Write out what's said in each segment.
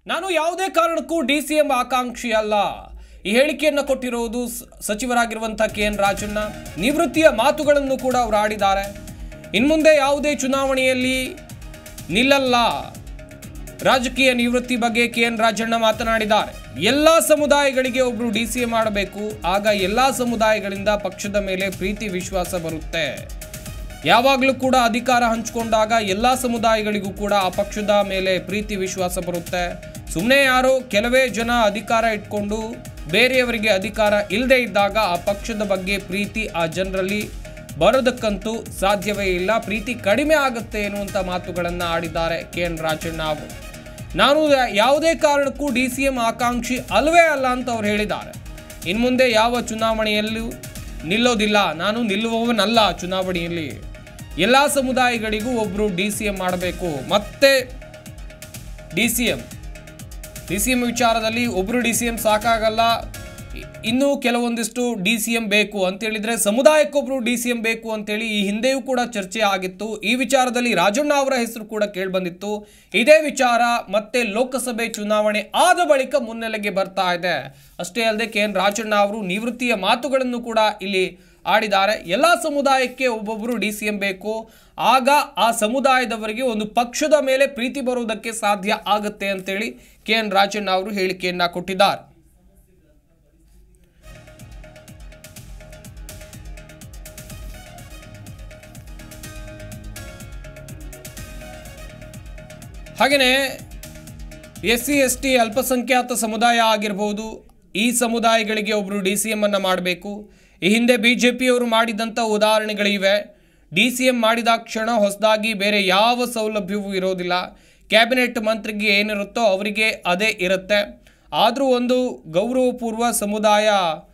ನಾನು ಯಾವುದೇ ಕಾರಣಕ್ಕೂ ಡಿಸಿಎಂ ಆಕಾಂಕ್ಷಿ ಅಲ್ಲ. ಈ ಹೇಳಿಕೆಯನ್ನು ಕೊಟ್ಟಿರುವುದು ಸಚಿವರಾಗಿರುವಂತಹ KN ರಾಜಣ್ಣ. ನಿವೃತ್ತಿಯ ಮಾತುಗಳನ್ನು ಕೂಡ ಅವರು ಆಡಿದ್ದಾರೆ. ಇನ್ಮುಂದೆ ಯಾವುದೇ ಚುನಾವಣೆಯಲ್ಲಿ ನಿಲ್ಲಲ್ಲ. ರಾಜಕೀಯ ನಿವೃತ್ತಿ ಬಗ್ಗೆ KN ರಾಜಣ್ಣ ಮಾತನಾಡಿದ್ದಾರೆ. ಎಲ್ಲ ಸಮುದಾಯಗಳಿಗೆ ಒಬ್ಬರು DCM ಮಾಡಬೇಕು. ಆಗ ಎಲ್ಲ ಸಮುದಾಯಗಳಿಂದ ಪಕ್ಷದ ಮೇಲೆ ಪ್ರೀತಿ ವಿಶ್ವಾಸ ಬರುತ್ತೆ. ಯಾವಾಗಲೂ ಕೂಡ ಅಧಿಕಾರ ಹಂಚಿಕೊಂಡಾಗ ಎಲ್ಲ ಸಮುದಾಯಗಳಿಗೂ ಕೂಡ ಆ ಪಕ್ಷದ ಮೇಲೆ ಪ್ರೀತಿ ವಿಶ್ವಾಸ ಬರುತ್ತೆ. ಸುಮ್ಮನೆ ಯಾರೋ ಕೆಲವೇ ಜನ ಅಧಿಕಾರ ಇಟ್ಕೊಂಡು ಬೇರೆಯವರಿಗೆ ಅಧಿಕಾರ ಇಲ್ಲದೆ ಇದ್ದಾಗ ಆ ಪಕ್ಷದ ಬಗ್ಗೆ ಪ್ರೀತಿ ಆ ಜನರಲ್ಲಿ ಬರೋದಕ್ಕಂತೂ ಸಾಧ್ಯವೇ ಇಲ್ಲ. ಪ್ರೀತಿ ಕಡಿಮೆ ಆಗುತ್ತೆ ಎನ್ನುವಂಥ ಮಾತುಗಳನ್ನು ಆಡಿದ್ದಾರೆ KN ರಾಜಣ್ಣ ಅವರು. ನಾನು ಯಾವುದೇ ಕಾರಣಕ್ಕೂ DCM ಆಕಾಂಕ್ಷಿ ಅಲ್ವೇ ಅಲ್ಲ ಅಂತ ಅವ್ರು ಹೇಳಿದ್ದಾರೆ. ಇನ್ಮುಂದೆ ಯಾವ ಚುನಾವಣೆಯಲ್ಲೂ ನಿಲ್ಲೋದಿಲ್ಲ. ನಾನು ನಿಲ್ಲುವವನಲ್ಲ ಚುನಾವಣೆಯಲ್ಲಿ. ಎಲ್ಲ ಸಮುದಾಯಗಳಿಗೂ ಒಬ್ಬರು DCM ಮಾಡಬೇಕು. ಮತ್ತೆ DCM ವಿಚಾರದಲ್ಲಿ ಒಬ್ಬರು DCM ಸಾಕಾಗಲ್ಲ. ಇನ್ನೂ ಕೆಲವೊಂದಿಷ್ಟು DCM ಬೇಕು ಅಂತೇಳಿದರೆ ಸಮುದಾಯಕ್ಕೊಬ್ಬರು DCM ಬೇಕು ಅಂತೇಳಿ ಈ ಹಿಂದೆಯೂ ಕೂಡ ಚರ್ಚೆ ಆಗಿತ್ತು. ಈ ವಿಚಾರದಲ್ಲಿ ರಾಜಣ್ಣ ಅವರ ಹೆಸರು ಕೂಡ ಕೇಳಿಬಂದಿತ್ತು. ಇದೇ ವಿಚಾರ ಮತ್ತೆ ಲೋಕಸಭೆ ಚುನಾವಣೆ ಆದ ಬಳಿಕ ಮುನ್ನೆಲೆಗೆ ಬರ್ತಾ ಇದೆ. ಅಷ್ಟೇ ಅಲ್ಲದೆ KN ರಾಜಣ್ಣ ಅವರು ನಿವೃತ್ತಿಯ ಮಾತುಗಳನ್ನು ಕೂಡ ಇಲ್ಲಿ ಆಡಿದ್ದಾರೆ. ಎಲ್ಲ ಸಮುದಾಯಕ್ಕೆ ಒಬ್ಬೊಬ್ಬರು DCM ಬೇಕು. ಆಗ ಆ ಸಮುದಾಯದವರಿಗೆ ಒಂದು ಪಕ್ಷದ ಮೇಲೆ ಪ್ರೀತಿ ಬರುವುದಕ್ಕೆ ಸಾಧ್ಯ ಆಗುತ್ತೆ ಅಂತೇಳಿ KN ರಾಜಣ್ಣ ಅವರು ಹೇಳಿಕೆಯನ್ನ ಕೊಟ್ಟಿದ್ದಾರೆ. ಹಾಗೆಯೇ SC ST ಅಲ್ಪಸಂಖ್ಯಾತ ಸಮುದಾಯ ಆಗಿರಬಹುದು. ಈ ಸಮುದಾಯಗಳಿಗೆ ಒಬ್ಬರು DCM ಅನ್ನು ಮಾಡಬೇಕು. ಈ ಹಿಂದೆ BJPಯವರು ಮಾಡಿದಂಥ ಉದಾಹರಣೆಗಳಿವೆ. DCM ಮಾಡಿದ ಕ್ಷಣ ಹೊಸದಾಗಿ ಬೇರೆ ಯಾವ ಸೌಲಭ್ಯವೂ ಇರೋದಿಲ್ಲ. ಕ್ಯಾಬಿನೆಟ್ ಮಂತ್ರಿಗೆ ಏನಿರುತ್ತೋ ಅವರಿಗೆ ಅದೇ ಇರುತ್ತೆ. ಆದರೂ ಒಂದು ಗೌರವಪೂರ್ವ ಸಮುದಾಯ,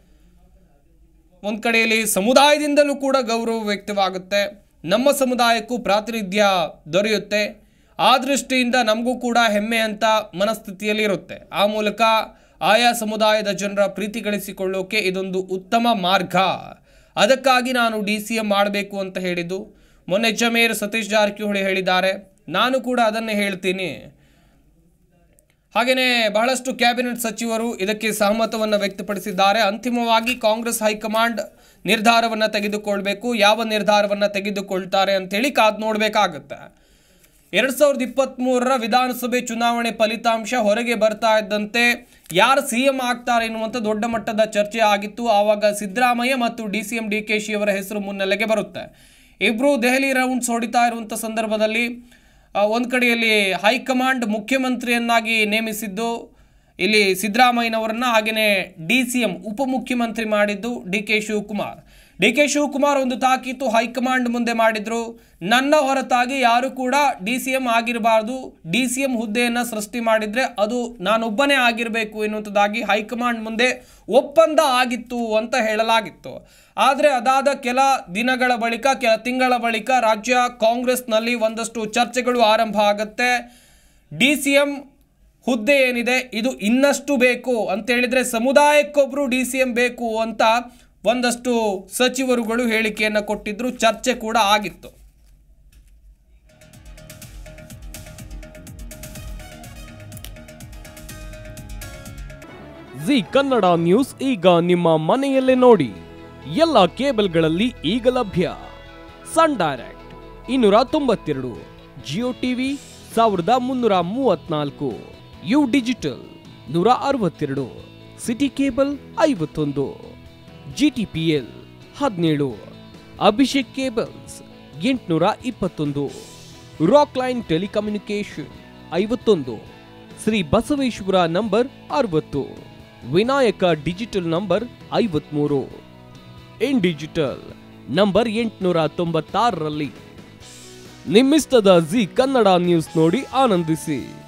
ಒಂದು ಕಡೆಯಲ್ಲಿ ಸಮುದಾಯದಿಂದಲೂ ಕೂಡ ಗೌರವ ವ್ಯಕ್ತವಾಗುತ್ತೆ. ನಮ್ಮ ಸಮುದಾಯಕ್ಕೂ ಪ್ರಾತಿನಿಧ್ಯ ದೊರೆಯುತ್ತೆ. ಆ ದೃಷ್ಟಿಯಿಂದ ನಮಗೂ ಕೂಡ ಹೆಮ್ಮೆ ಅಂತ ಮನಸ್ಥಿತಿಯಲ್ಲಿ ಇರುತ್ತೆ. ಆ ಮೂಲಕ ಆಯಾ ಸಮುದಾಯದ ಜನರ ಪ್ರೀತಿ ಗಳಿಸಿಕೊಳ್ಳೋಕೆ ಇದೊಂದು ಉತ್ತಮ ಮಾರ್ಗ. ಅದಕ್ಕಾಗಿ ನಾನು DCM ಮಾಡಬೇಕು ಅಂತ ಹೇಳಿದ್ದು. ಮೊನ್ನೆ ಜಮೇರ್ ಸತೀಶ್ ಜಾರಕಿಹೊಳಿ ಹೇಳಿದ್ದಾರೆ. ನಾನು ಕೂಡ ಅದನ್ನೇ ಹೇಳ್ತೀನಿ. ಹಾಗೆಯೇ ಬಹಳಷ್ಟು ಕ್ಯಾಬಿನೆಟ್ ಸಚಿವರು ಇದಕ್ಕೆ ಸಹಮತವನ್ನು ವ್ಯಕ್ತಪಡಿಸಿದ್ದಾರೆ. ಅಂತಿಮವಾಗಿ ಕಾಂಗ್ರೆಸ್ ಹೈಕಮಾಂಡ್ ನಿರ್ಧಾರವನ್ನು ತೆಗೆದುಕೊಳ್ಬೇಕು. ಯಾವ ನಿರ್ಧಾರವನ್ನು ತೆಗೆದುಕೊಳ್ತಾರೆ ಅಂತೇಳಿ ಕಾದು ನೋಡಬೇಕಾಗುತ್ತೆ. 2023ರ ವಿಧಾನಸಭೆ ಚುನಾವಣೆ ಫಲಿತಾಂಶ ಹೊರಗೆ ಬರ್ತಾ ಇದ್ದಂತೆ ಯಾರು CM ಆಗ್ತಾರೆ ಎನ್ನುವಂಥ ದೊಡ್ಡ ಮಟ್ಟದ ಚರ್ಚೆ ಆಗಿತ್ತು. ಆವಾಗ ಸಿದ್ದರಾಮಯ್ಯ ಮತ್ತು DCM DKಶಿ ಅವರ ಹೆಸರು ಮುನ್ನೆಲೆಗೆ ಬರುತ್ತೆ. ಇಬ್ಬರು ದೆಹಲಿ ರೌಂಡ್ಸ್ ಹೊಡಿತಾ ಇರುವಂಥ ಸಂದರ್ಭದಲ್ಲಿ ಒಂದು ಕಡೆಯಲ್ಲಿ ಹೈಕಮಾಂಡ್ ಮುಖ್ಯಮಂತ್ರಿಯನ್ನಾಗಿ ನೇಮಿಸಿದ್ದು ಇಲ್ಲಿ ಸಿದ್ದರಾಮಯ್ಯನವರನ್ನ, ಹಾಗೆಯೇ DCM ಉಪಮುಖ್ಯಮಂತ್ರಿ ಮಾಡಿದ್ದು DK ಶಿವಕುಮಾರ್ ಒಂದು ತಾಕೀತು ಹೈಕಮಾಂಡ್ ಮುಂದೆ ಮಾಡಿದ್ರು. ನನ್ನ ಹೊರತಾಗಿ ಯಾರು ಕೂಡ DCM ಆಗಿರಬಾರ್ದು. DCM ಹುದ್ದೆಯನ್ನು ಸೃಷ್ಟಿ ಮಾಡಿದರೆ ಅದು ನಾನೊಬ್ಬನೇ ಆಗಿರಬೇಕು ಎನ್ನುವಂಥದ್ದಾಗಿ ಹೈಕಮಾಂಡ್ ಮುಂದೆ ಒಪ್ಪಂದ ಆಗಿತ್ತು ಅಂತ ಹೇಳಲಾಗಿತ್ತು. ಆದರೆ ಅದಾದ ಕೆಲ ದಿನಗಳ ಬಳಿಕ, ಕೆಲ ತಿಂಗಳ ಬಳಿಕ ರಾಜ್ಯ ಕಾಂಗ್ರೆಸ್ನಲ್ಲಿ ಒಂದಷ್ಟು ಚರ್ಚೆಗಳು ಆರಂಭ ಆಗುತ್ತೆ. DCM ಹುದ್ದೆ ಏನಿದೆ ಇದು ಇನ್ನಷ್ಟು ಬೇಕು ಅಂತೇಳಿದರೆ ಸಮುದಾಯಕ್ಕೊಬ್ಬರು DCM ಬೇಕು ಅಂತ ಒಂದಷ್ಟು ಸಚಿವರುಗಳು ಹೇಳಿಕೆಯನ್ನು ಕೊಟ್ಟಿದ್ರು. ಚರ್ಚೆ ಕೂಡ ಆಗಿತ್ತು. ಜಿ ಕನ್ನಡ ನ್ಯೂಸ್ ಈಗ ನಿಮ್ಮ ಮನೆಯಲ್ಲೇ ನೋಡಿ. ಎಲ್ಲ ಕೇಬಲ್ಗಳಲ್ಲಿ ಈಗ ಲಭ್ಯ. Sun Direct 292, Jio TV 1334, U digital 162, city cable 51, GTPL 17, Abhishek cables 821, Rockline telecommunication 51, Shri Basaveshwara number 60, Vinayaka digital number 53, in digital number 896ರಲ್ಲಿ. ನಿಮ್ಮಿಸ್ತದ ಜಿ ಕನ್ನಡ ನ್ಯೂಸ್ ನೋಡಿ ಆನಂದಿಸಿ.